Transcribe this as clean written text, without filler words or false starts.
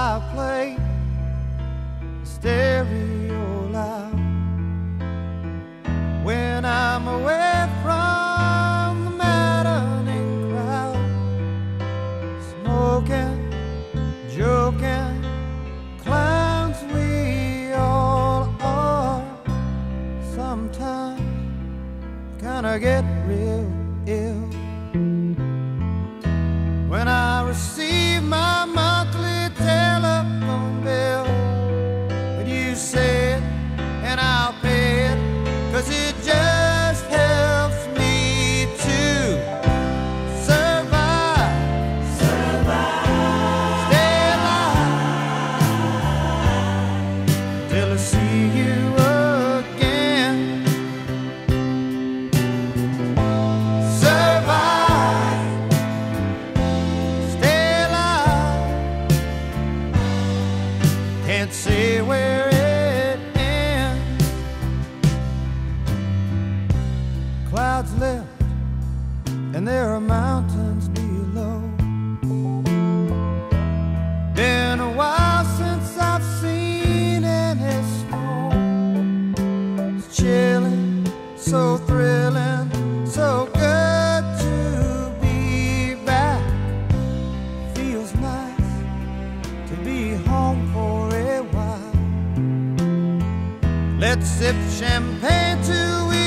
I play the stereo loud when I'm away from the maddening crowd, smoking, joking, clowns we all are. Sometimes kinda get real ill when I receive my monthly telephone bill. But you say it and I'll pay it, 'cause it just helps me to survive, stay alive, till I see you again. Can't say where it ends. Clouds lift and there are mountains below. Been a while since I've seen any snow. It's chilling, so thrilling, so good to be back. Feels nice to be home for a while. Let's sip champagne till we